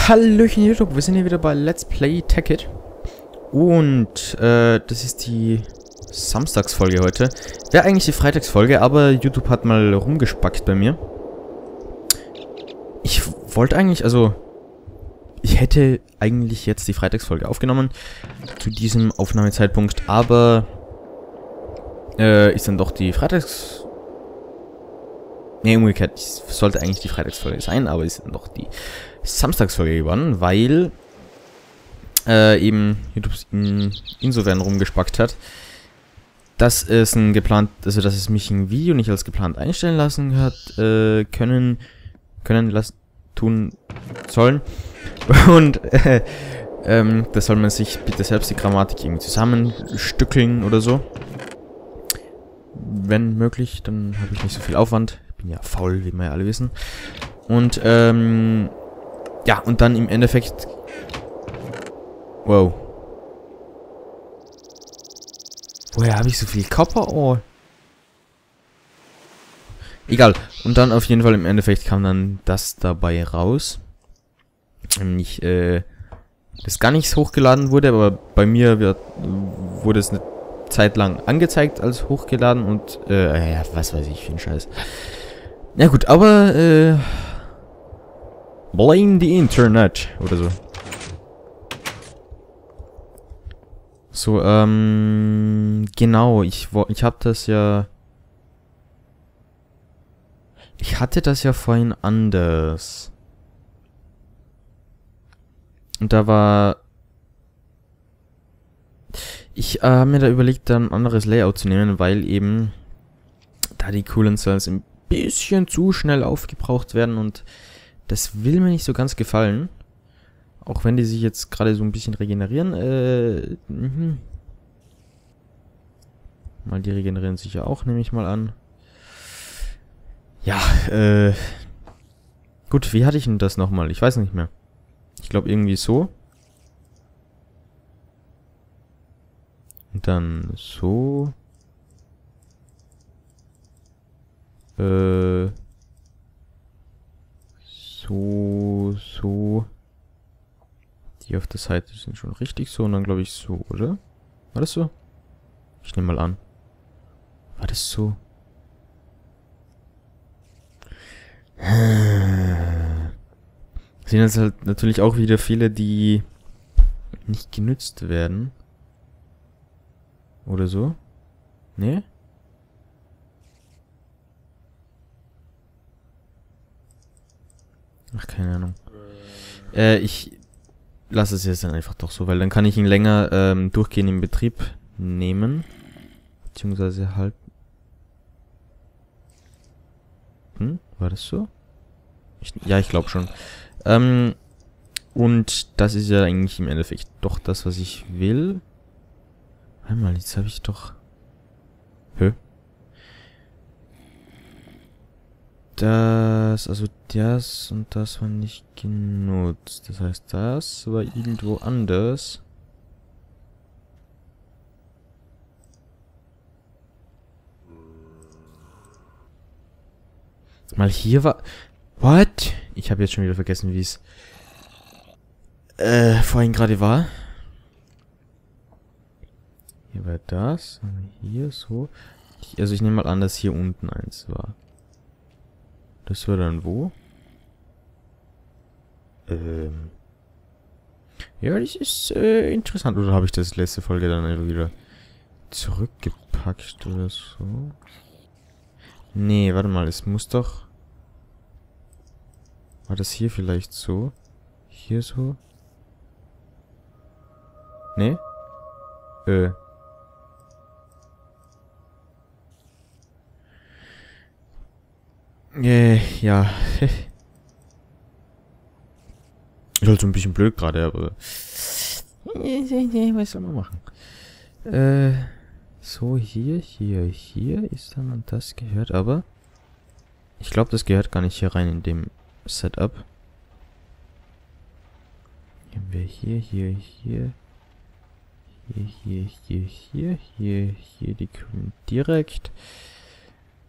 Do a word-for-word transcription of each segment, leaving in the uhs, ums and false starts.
Hallöchen YouTube, wir sind hier wieder bei Let's Play Tekkit. Und äh, das ist die Samstagsfolge heute. Wäre eigentlich die Freitagsfolge, aber YouTube hat mal rumgespackt bei mir. Ich wollte eigentlich, also ich hätte eigentlich jetzt die Freitagsfolge aufgenommen zu diesem Aufnahmezeitpunkt, aber äh, ist dann doch die Freitags... Ne, umgekehrt, es sollte eigentlich die Freitagsfolge sein, aber ist dann doch die Samstagsfolge geworden, weil äh, eben YouTube in, insofern rumgespackt hat, dass es ein geplant, also dass es mich ein Video nicht als geplant einstellen lassen hat, äh, können, können lassen, tun sollen. Und äh, ähm, da soll man sich bitte selbst die Grammatik irgendwie zusammenstückeln oder so. Wenn möglich, dann habe ich nicht so viel Aufwand. Ich bin ja faul, wie wir ja alle wissen. Und ähm, ja, und dann im Endeffekt... Wow. Woher habe ich so viel Copper? Oh. Egal. Und dann auf jeden Fall im Endeffekt kam dann das dabei raus. Nämlich, äh, das gar nichts hochgeladen wurde, aber bei mir wird, wurde es eine Zeit lang angezeigt als hochgeladen und, äh, ja, was weiß ich für ein Scheiß. Ja gut, aber, äh, blame the Internet oder so. So, ähm, genau, ich, ich hab das ja... Ich hatte das ja vorhin anders. Und da war... Ich äh, habe mir da überlegt, dann ein anderes Layout zu nehmen, weil eben da die Coolant Cells ein bisschen zu schnell aufgebraucht werden und das will mir nicht so ganz gefallen. Auch wenn die sich jetzt gerade so ein bisschen regenerieren. Äh, mh. Mal, die regenerieren sich ja auch, nehme ich mal an. Ja, äh... Gut, wie hatte ich denn das nochmal? Ich weiß nicht mehr. Ich glaube irgendwie so. Und dann so. Äh... So, so... Die auf der Seite sind schon richtig so und dann glaube ich so, oder? War das so? Ich nehme mal an. War das so? Sind jetzt halt natürlich auch wieder viele, die nicht genützt werden. Oder so? Nee? Ach, keine Ahnung. Äh, ich... Lass es jetzt dann einfach doch so, weil dann kann ich ihn länger ähm, durchgehend in Betrieb nehmen. Beziehungsweise halt... Hm? War das so? Ich, ja, ich glaube schon. Ähm, und das ist ja eigentlich im Endeffekt doch das, was ich will. Warte mal, jetzt habe ich doch... Hä? Das, also das und das war nicht genutzt. Das heißt, das war irgendwo anders. Mal hier war... What? Ich habe jetzt schon wieder vergessen, wie es äh, vorhin gerade war. Hier war das. Hier so. Ich, also ich nehme mal an, dass hier unten eins war. Das war dann wo? Ähm. Ja, das ist äh, interessant. Oder habe ich das letzte Folge dann einfach wieder zurückgepackt oder so? Nee, warte mal, es muss doch... War das hier vielleicht so? Hier so? Nee? Äh. Äh, ja. Ist halt so ein bisschen blöd gerade, aber... Was soll man machen? Äh, so, hier, hier, hier ist dann und das gehört, aber... Ich glaube, das gehört gar nicht hier rein in dem Setup. Hier haben wir hier, hier, hier... Hier, hier, hier, hier, hier, hier die Kühlen direkt...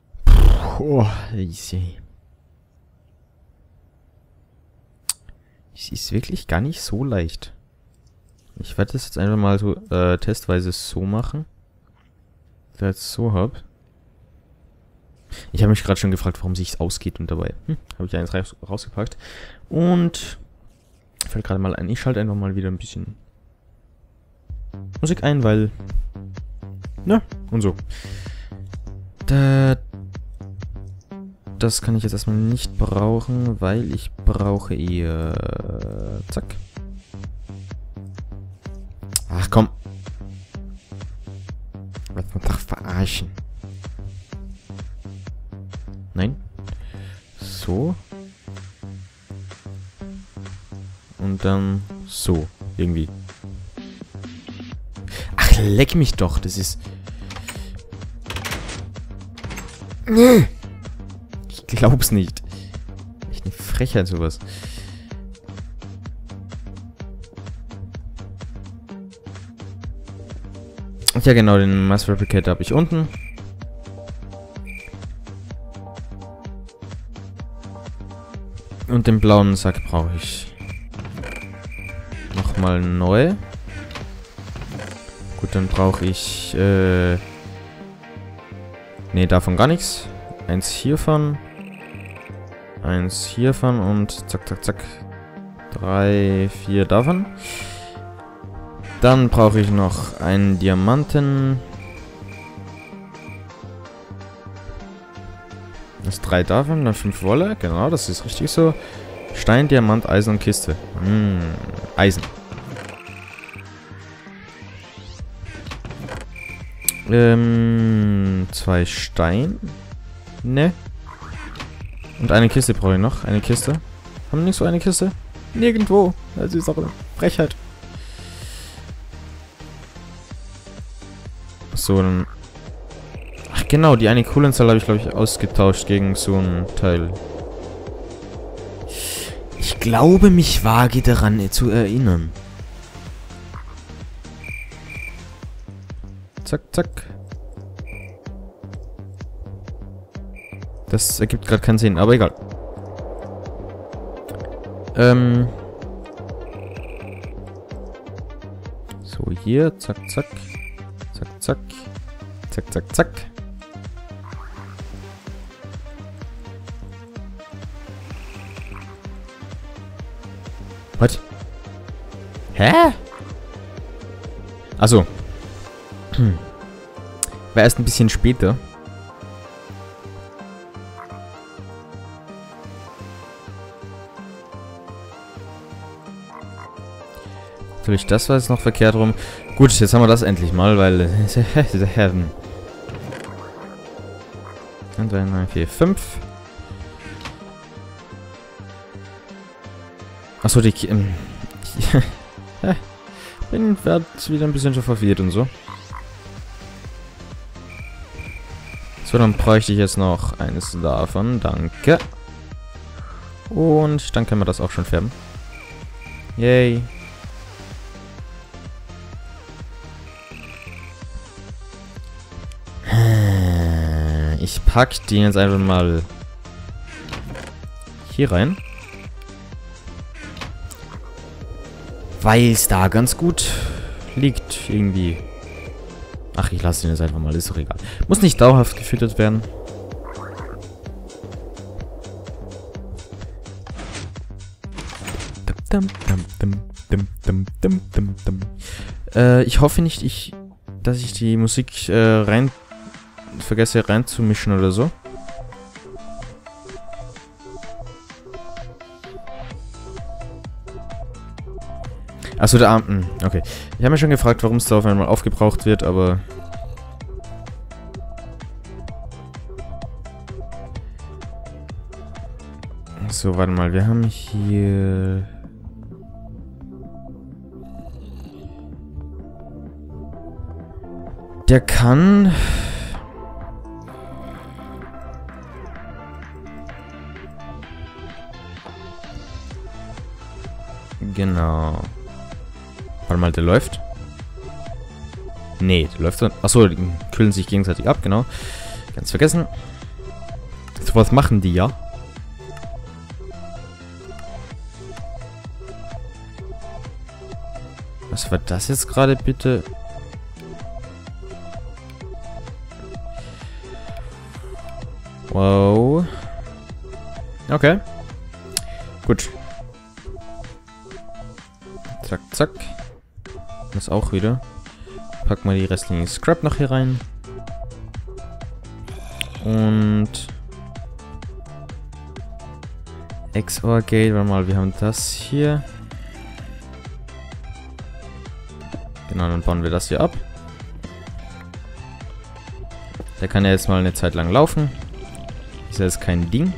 Oh, easy. Es ist wirklich gar nicht so leicht. Ich werde das jetzt einfach mal so äh, testweise so machen. Da ich jetzt so habe. Ich habe mich gerade schon gefragt, warum sich es ausgeht und dabei hm, habe ich eins raus rausgepackt. Und fällt gerade mal ein, ich schalte einfach mal wieder ein bisschen Musik ein, weil... Na, und so. Da, das kann ich jetzt erstmal nicht brauchen, weil ich brauche eher... Zack. Ach komm. Lass mich doch verarschen. Nein. So. Und dann so. Irgendwie. Ach, leck mich doch. Das ist... Ich glaub's nicht. Echt eine Frechheit, sowas. Ja genau, den Mass Replicator habe ich unten. Und den blauen Sack brauche ich nochmal neu. Gut, dann brauche ich... Äh ne, davon gar nichts. Eins hiervon. Eins hiervon und zack, zack, zack. Drei, vier davon. Dann brauche ich noch einen Diamanten. Das ist drei davon, dann fünf Wolle. Genau, das ist richtig so. Stein, Diamant, Eisen und Kiste. Hm, Eisen. Ähm, zwei Stein. Ne. Und eine Kiste brauche ich noch. Eine Kiste. Haben wir nicht so eine Kiste? Nirgendwo. Das ist auch eine Frechheit. So, dann... Ach genau, die eine Kohlenzahl habe ich, glaube ich, ausgetauscht gegen so ein Teil. Ich glaube, mich vage daran zu erinnern. Zack, zack. Das ergibt gerade keinen Sinn, aber egal. Ähm... So, hier, zack, zack. Zack, zack. Zack, zack, zack. Was? Hä? Achso. Hm. War erst ein bisschen später. Natürlich, das war jetzt noch verkehrt rum. Gut, jetzt haben wir das endlich mal, weil... eins, zwei, drei, vier, fünf. Achso, die... Ähm, ich bin werd wieder ein bisschen schon verwirrt und so. So, dann bräuchte ich jetzt noch eines davon. Danke. Und dann können wir das auch schon färben. Yay. Ich pack den jetzt einfach mal hier rein. Weil es da ganz gut liegt irgendwie. Ach, ich lasse den jetzt einfach mal, ist doch egal. Muss nicht dauerhaft gefüttert werden. Äh, ich hoffe nicht, ich, dass ich die Musik äh, rein vergesse reinzumischen oder so. Achso, der Arm. Okay. Ich habe mir schon gefragt, warum es da auf einmal aufgebraucht wird, aber... So, warte mal. Wir haben hier... Der kann... Genau. Warte mal, der läuft? Nee, der läuft dann... Achso, die kühlen sich gegenseitig ab, genau. Ganz vergessen. So was machen die ja. Was war das jetzt gerade bitte? Wow. Okay. Gut. Zack, zack. Das auch wieder. Packen wir die restlichen Scrap noch hier rein. Und X O R Gate, warte mal, wir haben das hier. Genau, dann bauen wir das hier ab. Der kann ja jetzt mal eine Zeit lang laufen. Ist ja jetzt kein Ding.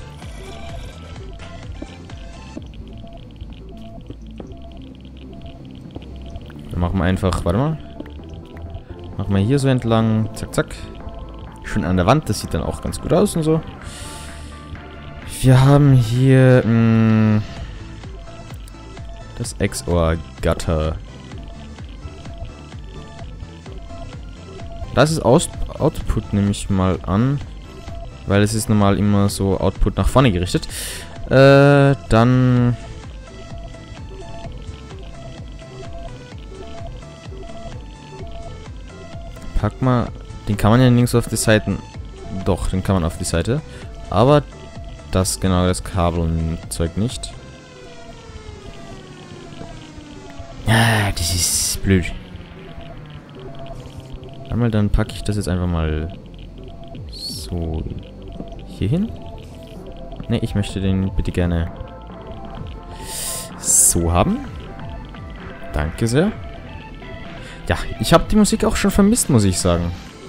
Dann machen wir einfach, warte mal. Machen wir hier so entlang. Zack, zack. Schön an der Wand, das sieht dann auch ganz gut aus und so. Wir haben hier mh, das X O R-Gatter. Das ist Aus Output, nehme ich mal an. Weil es ist normal immer so Output nach vorne gerichtet. Äh, dann... Pack mal... Den kann man ja links auf die Seiten... Doch, den kann man auf die Seite. Aber das genau, das Kabelzeug nicht. Ah, das ist blöd. Einmal, dann packe ich das jetzt einfach mal so hier hin. Ne, ich möchte den bitte gerne so haben. Danke sehr. Ja, ich habe die Musik auch schon vermisst, muss ich sagen.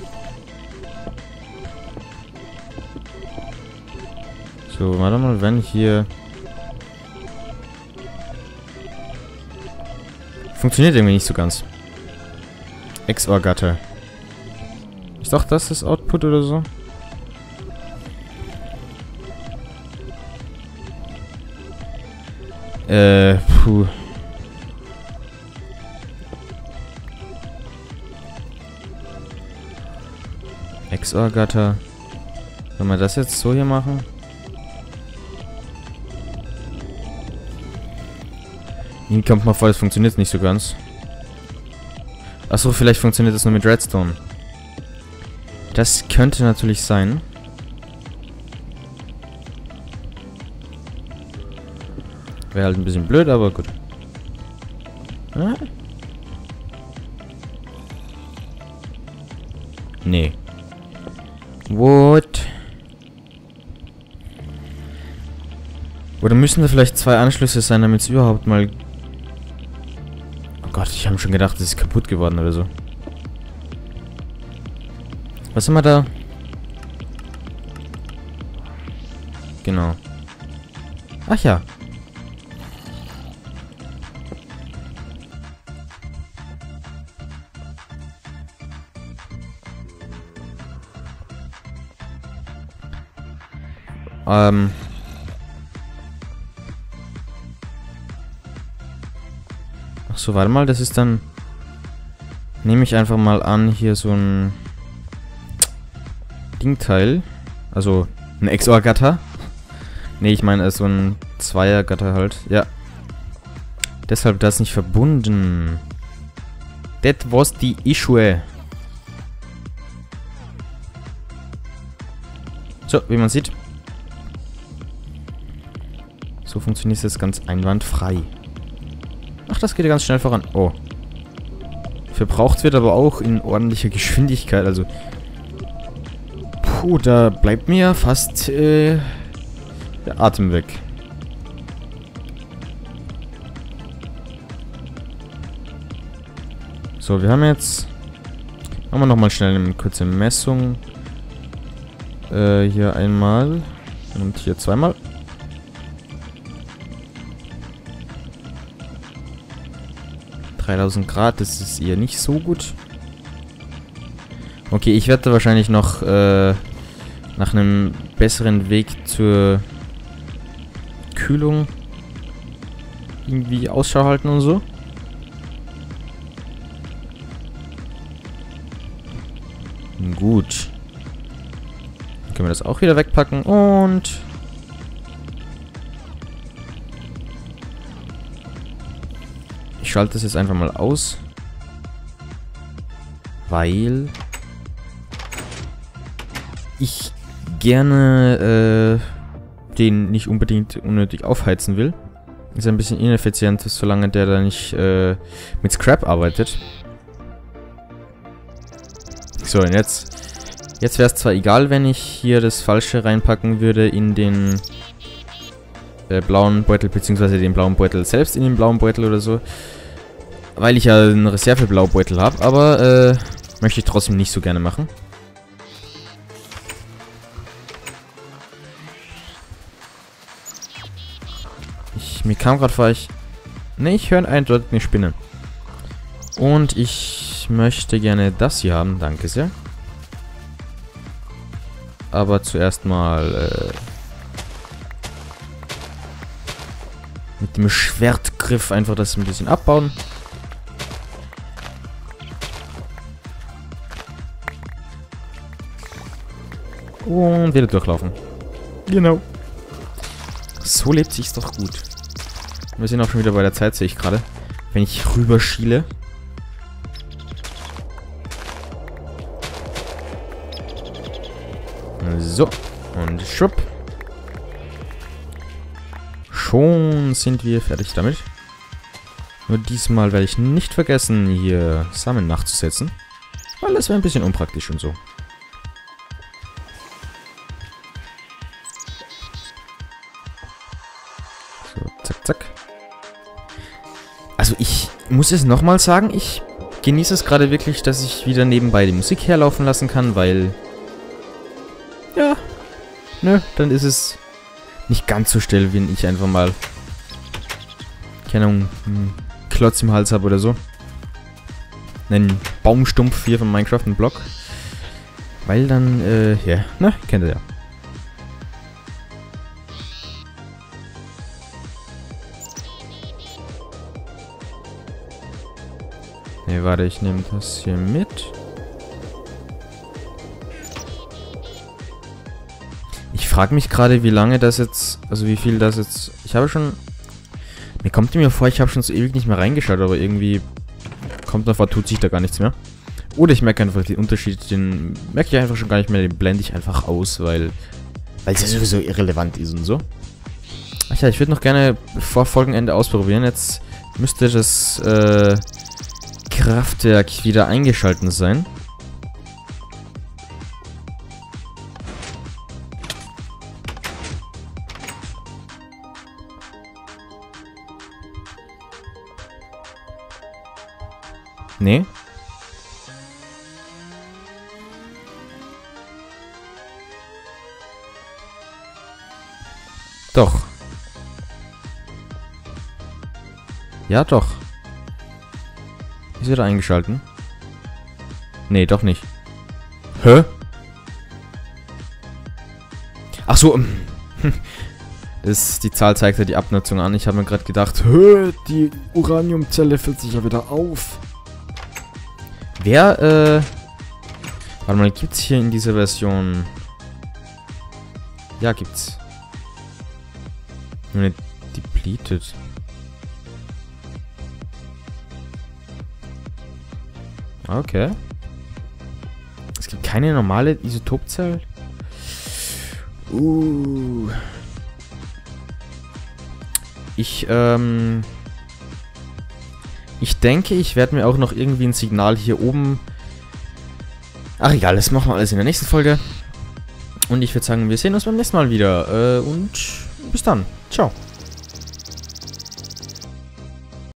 So, warte mal, wenn hier... Funktioniert irgendwie nicht so ganz. X O R-Gatter. Ist doch das das Output oder so? Äh, puh. X O R-Gatter. Wenn wir das jetzt so hier machen? Mir kommt mal vor, das funktioniert nicht so ganz. Achso, vielleicht funktioniert das nur mit Redstone. Das könnte natürlich sein. Wäre halt ein bisschen blöd, aber gut. Ah? Nee. What? Oder müssen da vielleicht zwei Anschlüsse sein, damit es überhaupt mal... Oh Gott, ich habe schon gedacht, das ist kaputt geworden oder so. Was haben wir da? Genau. Ach ja. Ähm... Ach so, warte mal, das ist dann... Nehme ich einfach mal an, hier so ein... Dingteil. Also, ein X O R-Gatter. Ne, ich meine, so ein Zweier-Gatter halt. Ja. Deshalb das nicht verbunden. That was the issue. So, wie man sieht. So funktioniert es jetzt ganz einwandfrei. Ach, das geht ja ganz schnell voran. Oh. Verbraucht wird aber auch in ordentlicher Geschwindigkeit. Also, puh, da bleibt mir fast äh, der Atem weg. So, wir haben jetzt... Machen wir nochmal schnell eine kurze Messung. Äh, hier einmal. Und hier zweimal. dreitausend Grad, das ist eher nicht so gut. Okay, ich werde wahrscheinlich noch äh, nach einem besseren Weg zur Kühlung irgendwie Ausschau halten und so. Gut. Dann können wir das auch wieder wegpacken und... Ich schalte das jetzt einfach mal aus. Weil ich gerne äh, den nicht unbedingt unnötig aufheizen will. Ist ein bisschen ineffizient, solange der da nicht äh, mit Scrap arbeitet. So, und jetzt... Jetzt wäre es zwar egal, wenn ich hier das Falsche reinpacken würde in den äh, blauen Beutel, beziehungsweise den blauen Beutel selbst in den blauen Beutel oder so. Weil ich ja einen Reserve-Blaubeutel habe, aber äh, möchte ich trotzdem nicht so gerne machen. Ich, mir kam gerade vor, ich... Ne, ich höre eindeutig eine Spinne. Und ich möchte gerne das hier haben, danke sehr. Aber zuerst mal äh, mit dem Schwertgriff einfach das ein bisschen abbauen. Und wieder durchlaufen. Genau. So lebt sich's doch gut. Wir sind auch schon wieder bei der Zeit, sehe ich gerade. Wenn ich rüberschiele. So, und schwupp. Schon sind wir fertig damit. Nur diesmal werde ich nicht vergessen, hier Samen nachzusetzen. Weil das wäre ein bisschen unpraktisch und so. So, zack, zack. Also ich muss es nochmal sagen, ich genieße es gerade wirklich, dass ich wieder nebenbei die Musik herlaufen lassen kann, weil... Ja, ne, dann ist es nicht ganz so still, wenn ich einfach mal, keine Ahnung, einen Klotz im Hals habe oder so. Einen Baumstumpf hier von Minecraft, einen Block. Weil dann, äh, ja, ne, kennt ihr ja. Ne, warte, ich nehme das hier mit. Ich frage mich gerade, wie lange das jetzt, also wie viel das jetzt, ich habe schon, mir kommt mir vor, ich habe schon so ewig nicht mehr reingeschaut, aber irgendwie kommt noch vor, tut sich da gar nichts mehr. Oder ich merke einfach den Unterschied, den merke ich einfach schon gar nicht mehr, den blende ich einfach aus, weil, weil es ja sowieso irrelevant ist und so. Ach ja, ich würde noch gerne vor Folgenende ausprobieren, jetzt müsste das äh, Kraftwerk wieder eingeschalten sein. Nee. Doch. Ja, doch. Ist wieder eingeschalten? Nee, doch nicht. Hä? Ach so. Ist, die Zahl zeigt ja die Abnutzung an. Ich habe mir gerade gedacht, hä, die Uraniumzelle füllt sich ja wieder auf. Wer, äh... Warte mal, gibt's hier in dieser Version... Ja, gibt's. Nur nicht depleted. Okay. Es gibt keine normale Isotopzelle? Uh. Ich, ähm... Ich denke, ich werde mir auch noch irgendwie ein Signal hier oben... Ach egal, das machen wir alles in der nächsten Folge. Und ich würde sagen, wir sehen uns beim nächsten Mal wieder. Äh, und bis dann. Ciao.